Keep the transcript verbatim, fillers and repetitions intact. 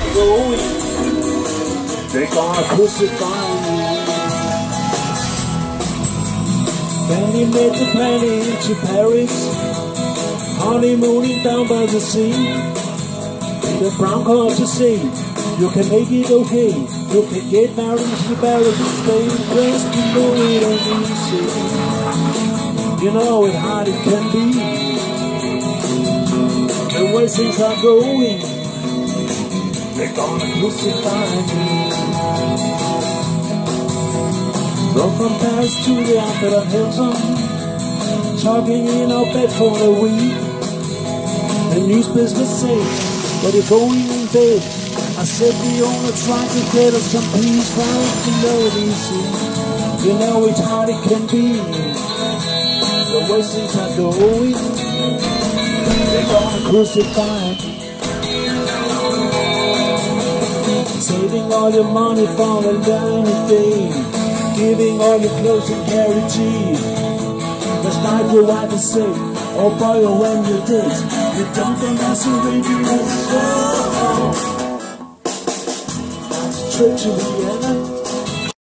are going, they're gonna crucify me. Fanny made the planning to Paris, honeymooning down by the sea. The brown car to say, you can make it okay. You can get married to Paris and Spain. Just you know it ain't easy. You know how hard it can be. The way things are going, they're gonna crucify me. Drove from Paris to the Amsterdam Hilton, talking in our bed for a week. The newspapers say that you're going in bed. I said the owner tried to get us some peace, trying to know it easy. You know it's hard it can be. The way things are going, they're gonna crucify me. Saving all your money for a rainy day, giving all your clothes and charity. That's not your wife is sick, oh boy, oh when you did, you don't think that's a radio. That's a trip to